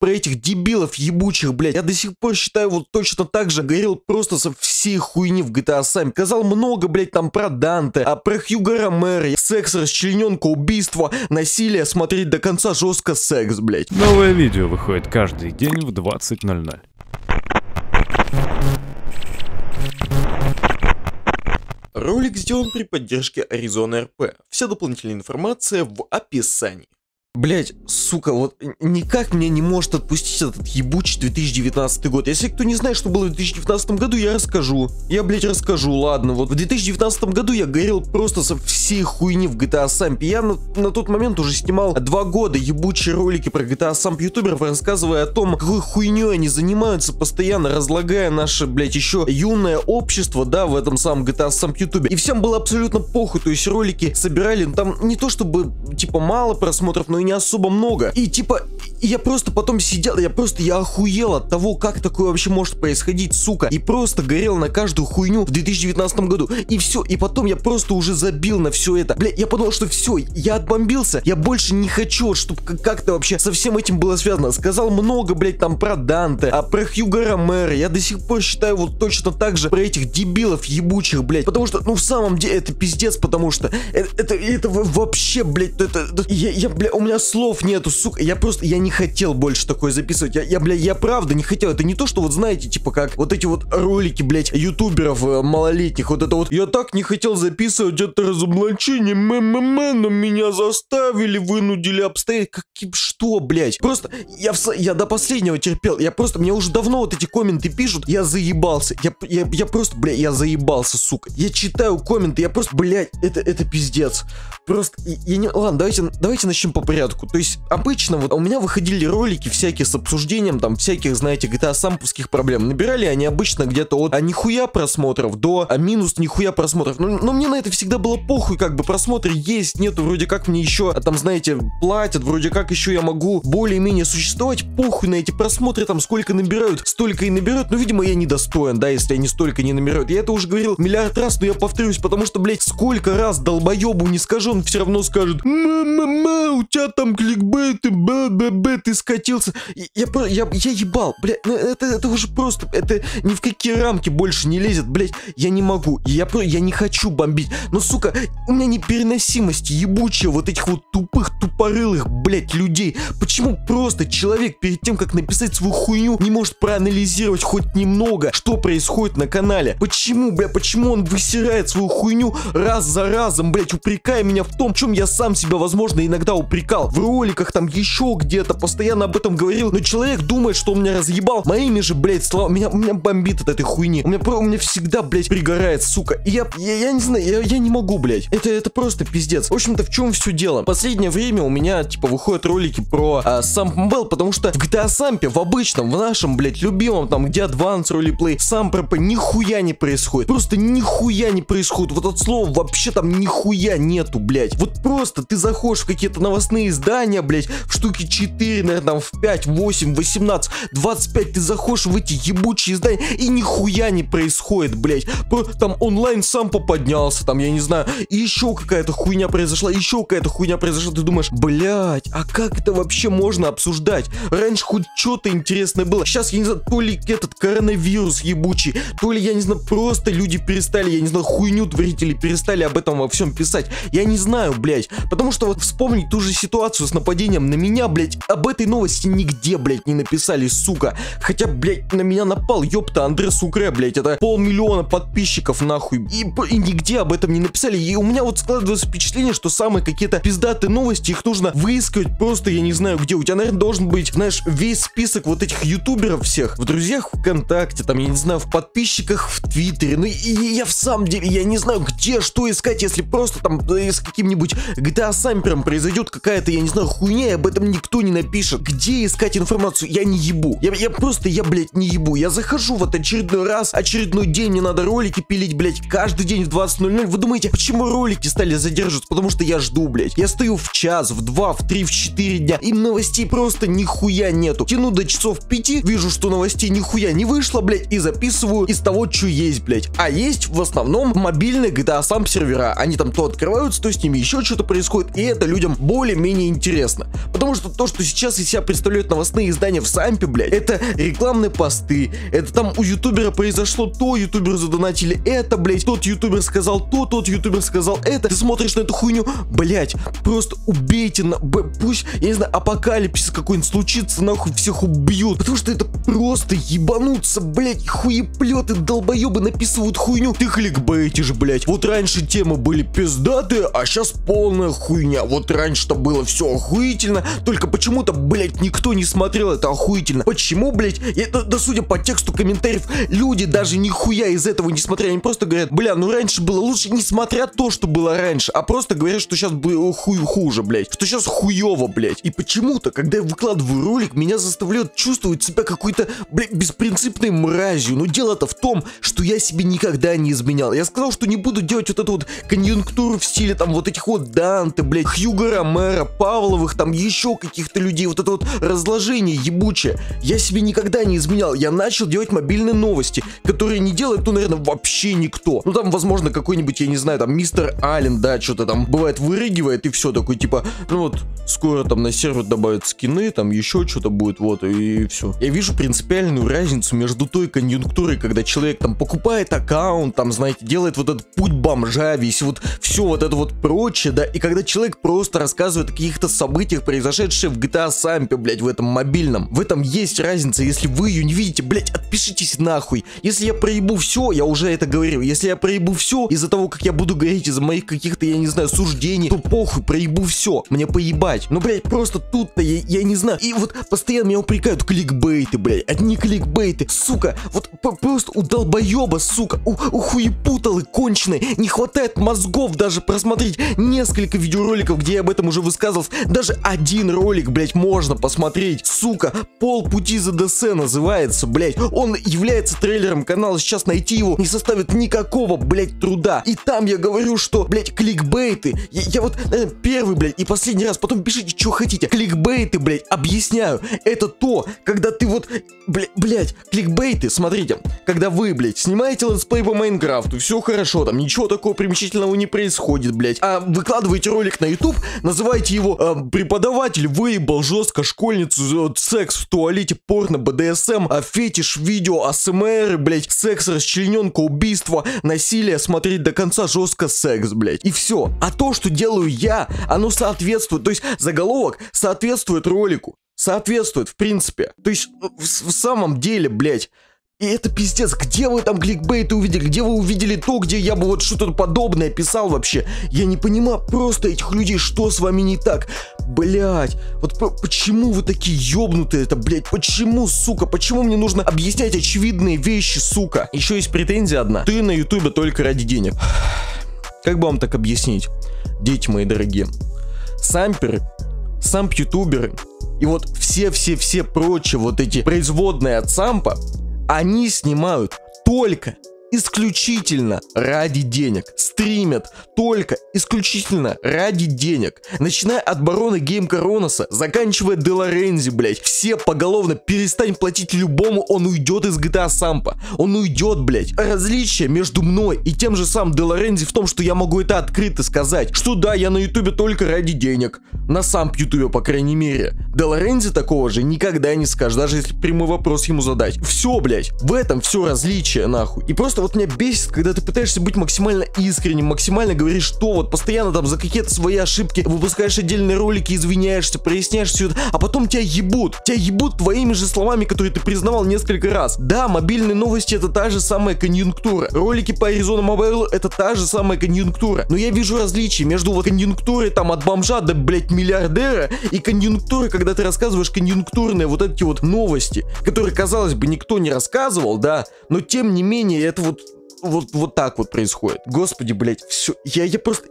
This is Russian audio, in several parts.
про этих дебилов ебучих, блядь. Я до сих пор считаю, вот точно так же горел просто со всей хуйни в GTA Sam. Сказал много, блядь, там про Данте, про Хьюго Ромеро, секс, расчлененка, убийство, насилие, смотреть до конца, жестко секс, блядь. Новое видео выходит каждый день в 20:00. Ролик сделан при поддержке Arizona RP. Вся дополнительная информация в описании. Блять, сука, вот никак меня не может отпустить этот ебучий 2019 год. Если кто не знает, что было в 2019 году, я расскажу. Я, блять, расскажу, ладно. Вот в 2019 году я горел просто со всей хуйни в GTA Sam. Я на тот момент уже снимал 2 года ебучие ролики про GTA Sam ютуберов, рассказывая о том, какой хуйней они занимаются, постоянно разлагая наше, блять, еще юное общество, да, в этом самом GTA Sam ютубе. И всем было абсолютно похуй, то есть ролики собирали, там не то чтобы, типа, мало просмотров, но и не особо много. И типа, я просто потом сидел, я охуел от того, как такое вообще может происходить, сука. И просто горел на каждую хуйню в 2019 году. И все, и потом я просто уже забил на все это. Бля, я подумал, что все, я отбомбился, я больше не хочу, чтобы как-то вообще со всем этим было связано. Сказал много, блядь, там про Данте, про Хьюго Ромеро. Я до сих пор считаю вот точно так же про этих дебилов ебучих, блядь. Потому что, ну, в самом деле, это пиздец, потому что это вообще, блядь, бля, у меня слов нету, сука, я не хотел больше такое записывать, я правда не хотел, это не то, что вот знаете, типа как вот эти вот ролики, блять, ютуберов малолетних, вот это вот, я так не хотел записывать это разоблачение, но меня заставили, вынудили обстоятельства, что, блять, просто, я до последнего терпел, мне уже давно вот эти комменты пишут, я заебался, я просто, блядь, я заебался, сука, я читаю комменты, я просто, блядь, это пиздец, просто, ладно, давайте начнем по порядку. То есть обычно вот у меня выходили ролики всякие с обсуждением там всяких, знаете, GTA самповских проблем. Набирали они обычно где-то от нихуя просмотров до минус нихуя просмотров. Но мне на это всегда было похуй, как бы просмотры есть, нету, вроде как мне еще там, знаете, платят, вроде как еще я могу более-менее существовать, похуй на эти просмотры, там сколько набирают, столько и набирают, но видимо я недостоин, да, если они столько не набирают. Я это уже говорил миллиард раз, но я повторюсь, потому что, блять, сколько раз долбоебу не скажу, он все равно скажет: мама, у тебя там кликбейт, ты скатился. Я ебал, блядь, ну это уже просто, это ни в какие рамки больше не лезет, блядь, я не могу, я не хочу бомбить, но, сука, у меня непереносимость ебучая вот этих вот тупых, тупорылых, блядь, людей. Почему просто человек перед тем, как написать свою хуйню, не может проанализировать хоть немного, что происходит на канале? Почему, бля, почему он высирает свою хуйню раз за разом, блядь, упрекая меня в том, в чем я сам себя, возможно, иногда упрекал. В роликах там еще где-то постоянно об этом говорил, но человек думает, что он меня разъебал моими же, блядь, словами. Меня бомбит от этой хуйни. У меня всегда, блядь, пригорает, сука. И я не знаю, я не могу, блядь. Это просто пиздец. В общем-то, в чем все дело? В последнее время у меня, типа, выходят ролики про Samp Mobile, потому что в GTA Samp, в обычном, в нашем, блядь, любимом, там, где Advanced Roleplay, Samp RP, нихуя не происходит. Просто нихуя не происходит. Вот от слова вообще там нихуя нету, блядь. Вот просто ты заходишь в какие-то новостные издания, блядь, в штуки 4, наверное, там в 5, 8, 18, 25 ты заходишь в эти ебучие издания и нихуя не происходит, блядь. Там онлайн сам поподнялся, там, я не знаю, и еще какая-то хуйня произошла, ты думаешь, блядь, а как это вообще можно обсуждать? Раньше хоть что-то интересное было, сейчас, я не знаю, то ли этот коронавирус ебучий, то ли, я не знаю, просто люди перестали, я не знаю, хуйню творить или перестали об этом во всем писать, я не знаю, блядь, потому что вот вспомнить ту же ситуацию с нападением на меня, блядь, об этой новости нигде, блядь, не написали, сука. Хотя, блядь, на меня напал, ёпта, Андре Сукре, блядь, это 500 000 подписчиков, нахуй. И нигде об этом не написали. И у меня вот складывается впечатление, что самые какие-то пиздатые новости, их нужно выискивать просто, я не знаю где. У тебя, наверное, должен быть, знаешь, весь список вот этих ютуберов всех в друзьях ВКонтакте, там, я не знаю, в подписчиках в Твиттере. Ну, и я в самом деле, я не знаю, где, что искать, если просто там с каким-нибудь GTA Samperом произойдет какая-то, я не знаю, хуйня, и об этом никто не напишет. Где искать информацию? Я не ебу. Я, блядь, не ебу. Я захожу вот очередной день, мне надо ролики пилить, блядь, каждый день в 20:00. Вы думаете, почему ролики стали задерживаться? Потому что я жду, блядь. Я стою в час, в 2, в 3, в 4 дня, и новостей просто нихуя нету. Тяну до часов 5, вижу, что новостей нихуя не вышло, блядь, и записываю из того, что есть, блядь. А есть в основном мобильные GTA Sam сервера. Они там то открываются, то с ними еще что-то происходит, и это людям более-менее интересно. Потому что то, что сейчас из себя представляют новостные издания в Сампе, блядь, это рекламные посты, это там у ютубера произошло то, ютуберы задонатили это, блядь, тот ютубер сказал то, тот ютубер сказал это. Ты смотришь на эту хуйню, блядь, просто убейте, пусть, я не знаю, апокалипсис какой-нибудь случится, нахуй всех убьют. Потому что это просто ебануться, блядь, хуеплеты, долбоебы написывают хуйню. Ты кликбейтишь, блядь. Вот раньше темы были пиздатые, а сейчас полная хуйня. Вот раньше-то было все охуительно, только почему-то, блядь, никто не смотрел это охуительно. Почему, блядь? Да судя по тексту комментариев, люди даже нихуя из этого не смотрели. Они просто говорят, бля, ну раньше было лучше, несмотря то, что было раньше, а просто говорят, что сейчас было хуже, блядь. Что сейчас хуево, блядь. И почему-то, когда я выкладываю ролик, меня заставляют чувствовать себя какой-то, блядь, беспринципной мразью. Но дело-то в том, что я себе никогда не изменял. Я сказал, что не буду делать вот эту вот конъюнктуру в стиле там вот этих вот Данте, блядь, Хьюго Ромеро, Павловых, там еще каких-то людей. Вот это вот разложение ебучее. Я себе никогда не изменял. Я начал делать мобильные новости, которые не делает, ну, наверное, вообще никто. Ну, там, возможно, какой-нибудь, я не знаю, там, мистер Аллен, да, что-то там бывает вырыгивает и все, такой, типа, ну вот, скоро там на сервер добавят скины, там еще что-то будет, вот, и все. Я вижу принципиальную разницу между той конъюнктурой, когда человек там покупает аккаунт, там, знаете, делает вот этот путь бомжа, весь вот, все вот это вот прочее, да, и когда человек просто рассказывает о каких-то событиях, произошедших в GTA Samp, блядь, в этом мобильном. В этом есть разница, если вы ее не видите, блядь, отпишитесь нахуй. Если я проебу все, я уже это говорил, если я проебу все из-за того, как я буду говорить, из-за моих каких-то, я не знаю, суждений, то похуй, проебу все, мне поебать. Но, блядь, просто тут-то я не знаю. И вот постоянно меня упрекают кликбейты, блядь, одни кликбейты, сука, вот просто у долбоеба, сука, у хуепуталы конченой не хватает мозгов даже просмотреть несколько видеороликов, где я об этом уже высказывался. Даже один ролик, блядь, можно посмотреть, сука, полпути за ДС называется, блядь, он является трейлером канала, сейчас найти его не составит никакого, блядь, труда. И там я говорю, что, блядь, кликбейты, я вот, наверное, первый, блядь, и последний раз, потом пишите, что хотите, кликбейты, блядь, объясняю, это то, когда ты вот, блядь, кликбейты, смотрите, когда вы, блядь, снимаете летсплей по Майнкрафту, все хорошо, там ничего такого примечательного не происходит, блядь, а выкладываете ролик на YouTube, называете его преподаватель выебал жестко школьницу, секс в туалете, порно, БДСМ, фетиш, видео, АСМР, блядь, секс, расчлененка, убийство, насилие, смотреть до конца, жестко секс, блядь, и все. А то, что делаю я, оно соответствует, то есть заголовок соответствует ролику, соответствует, в принципе, то есть в самом деле, блядь. И это пиздец, где вы там кликбейты увидели, где вы увидели то, где я бы вот что-то подобное писал вообще? Я не понимаю просто этих людей, что с вами не так? Блять, вот почему вы такие ёбнутые это, блять, почему, сука, почему мне нужно объяснять очевидные вещи, сука? Еще есть претензия одна, ты на ютубе только ради денег. Как бы вам так объяснить, дети мои дорогие? Самперы, самп-ютуберы и вот все прочие вот эти производные от сампа, они снимают только исключительно ради денег. Стримят только исключительно ради денег. Начиная от барона Гейм Короноса, заканчивая Делорензи, блять. Все поголовно перестань платить любому, он уйдет из GTA Сампа. Он уйдет, блять. Различие между мной и тем же самым Делорензи в том, что я могу это открыто сказать. Что да, я на ютубе только ради денег. На Самп ютубе, по крайней мере. Делорензи такого же никогда не скажет, даже если прямой вопрос ему задать. Все, блять. В этом все различие, нахуй. И просто вот меня бесит, когда ты пытаешься быть максимально искренним, максимально говоришь, что вот постоянно там за какие-то свои ошибки выпускаешь отдельные ролики, извиняешься, проясняешь все это, а потом тебя ебут твоими же словами, которые ты признавал несколько раз. Да, мобильные новости это та же самая конъюнктура, ролики по Arizona Mobile это та же самая конъюнктура, но я вижу различия между вот конъюнктурой там от бомжа до, блять, миллиардера и конъюнктурой, когда ты рассказываешь конъюнктурные вот эти вот новости, которые, казалось бы, никто не рассказывал, да, но тем не менее это вот так вот происходит. Господи, блять, все. Я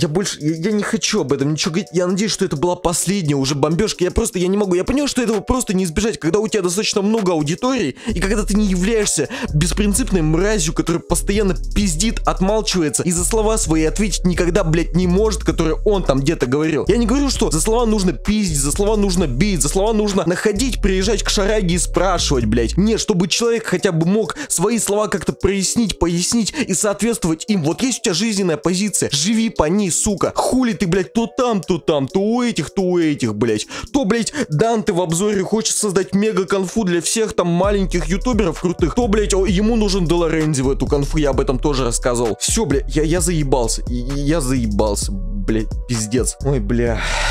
не хочу об этом ничего говорить. Я надеюсь, что это была последняя уже бомбежка. Я не могу. Я понял, что этого просто не избежать, когда у тебя достаточно много аудитории, и когда ты не являешься беспринципной мразью, которая постоянно пиздит, отмалчивается, и за слова свои ответить никогда, блять, не может, которые он там где-то говорил. Я не говорю, что за слова нужно пиздить, за слова нужно бить, за слова нужно находить, приезжать к шараге и спрашивать, блять. Нет, чтобы человек хотя бы мог свои слова как-то прояснить, пояснить, и соответствовать им. Вот есть у тебя жизненная позиция, живи по ней, сука. Хули ты, блядь, то там, то у этих, блядь. То, блядь, Данте в обзоре хочет создать мега-конфу для всех там маленьких ютуберов крутых. То, блядь, ему нужен Делорензи в эту конфу, я об этом тоже рассказывал. Все, блядь, я заебался, я заебался, блядь, пиздец. Ой, бля.